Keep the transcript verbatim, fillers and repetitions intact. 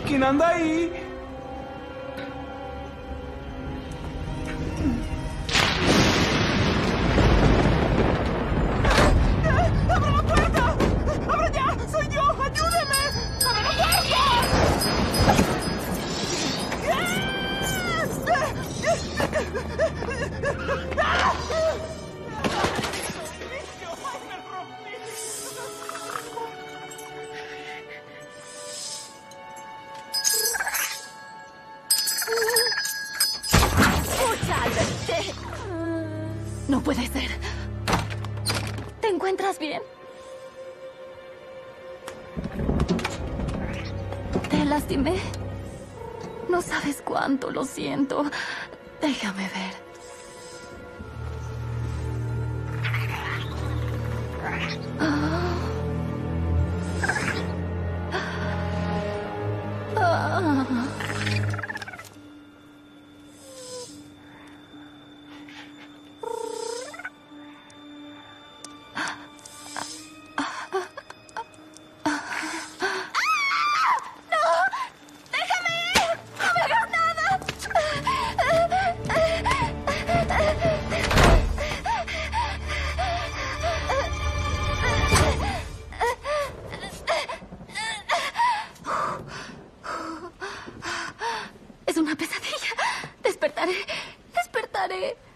¿Quién anda ahí? ¡Abra la puerta! ¡Abra ya! ¡Soy yo! ¡Ayúdeme! ¡Abre la puerta! No puede ser. ¿Te encuentras bien? ¿Te lastimé? No sabes cuánto lo siento. Déjame ver. Ah. Ah. Es una pesadilla. Despertaré. Despertaré.